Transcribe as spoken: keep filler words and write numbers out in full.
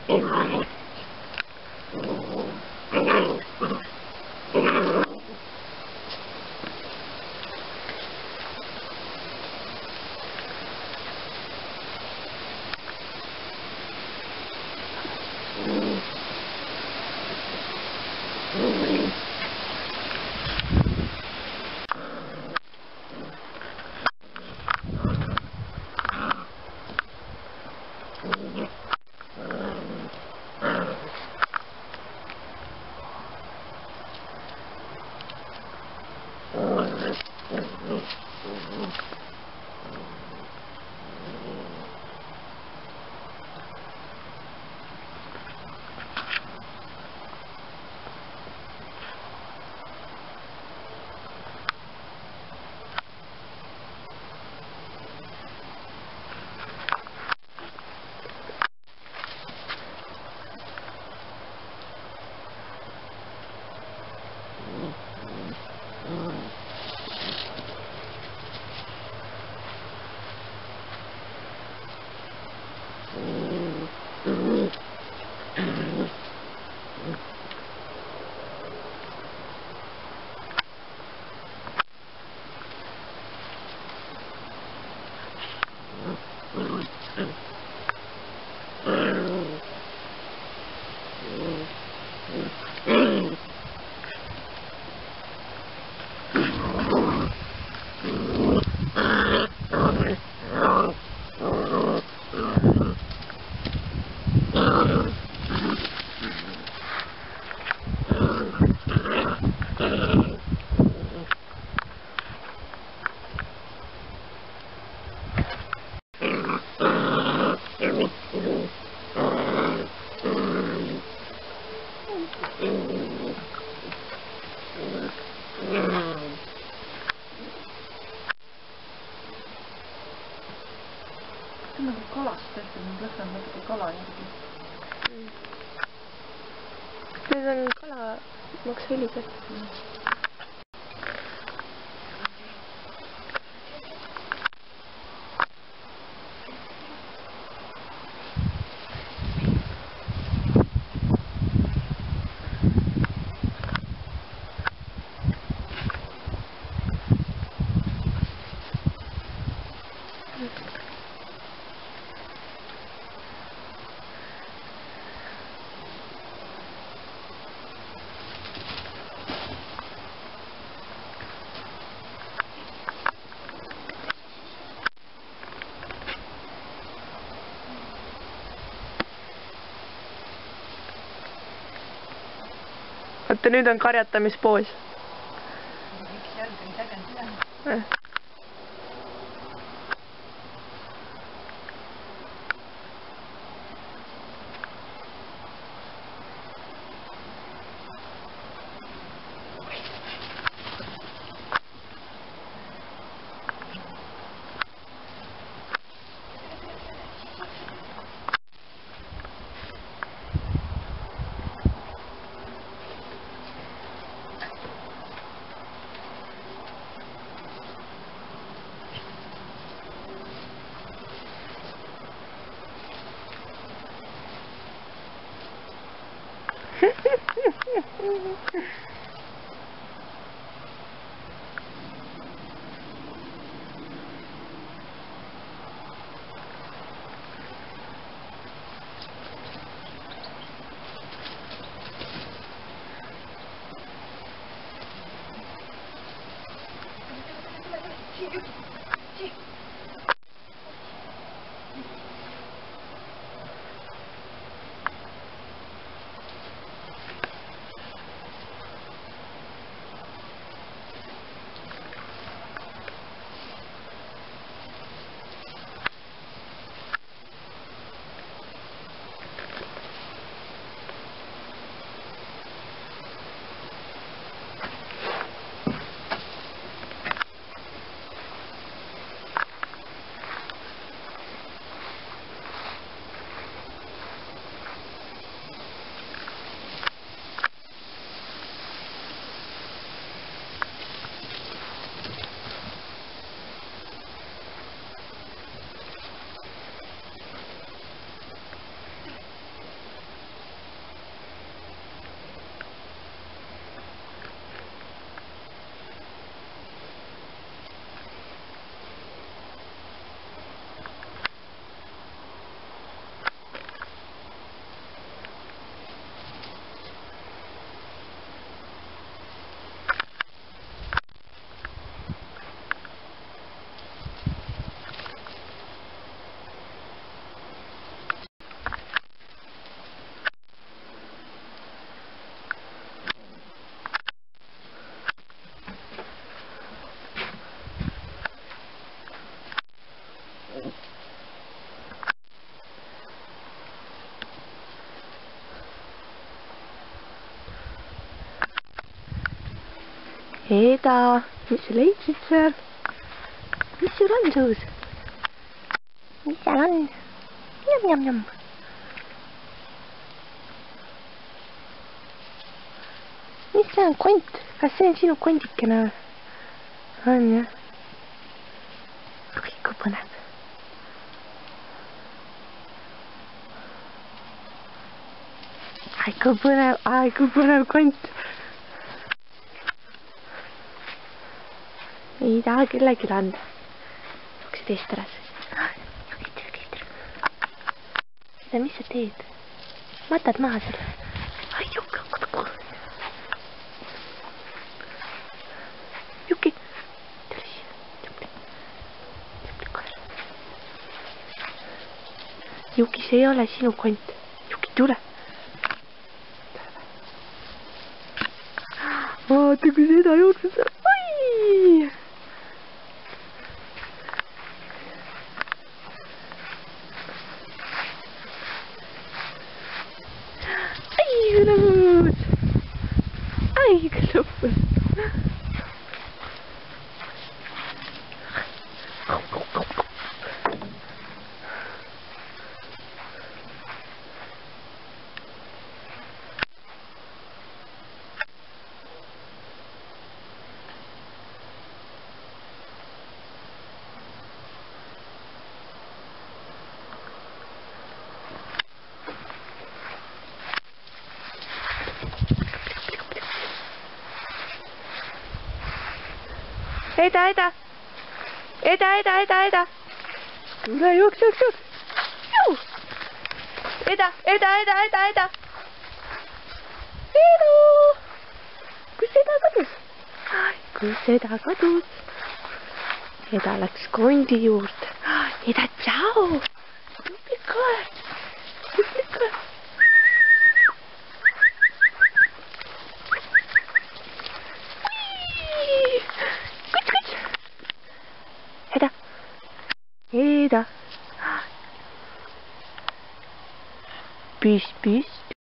Nagu kalast tehtud, nüüd lähen natuke kala järgi. Need on kala maksehelised. Vaata, nüüd on karjatamispoos. Miks jalg on tagant üle? Eda, mis sa leidsid seal? Mis sul on suus? Mis seal on? Njam, njam, njam. Mis see on? Kont? Kas see on sinu kondikene? On jah? Oi, kui põnev. Ai, kui põnev, ai, kui põnev kont. Ei taha kellegi anda. Üks teist ära. Seda, mis sa teed? Matad maha selle. Ai, Juki, kuku. Juki. Tule siia. Juki. Juki, kohe. Juki, see ei ole sinu kont. Juki, tule. Vaata, kui seda jookseb seal. Oi! Ai, kui lõbus! Ai, kui lõbus! Eda, Eda! Eda, Eda, Eda, Eda! Tule, jooks, jooks, jooks! Juu! Eda, Eda, Eda, Eda, Eda! Edu! Kus Eda kadus? Kus Eda kadus? Eda läks kondi juurde. Eda, tšau! Tubli koer! Tubli koer! Eda! Eda! Püst, püst!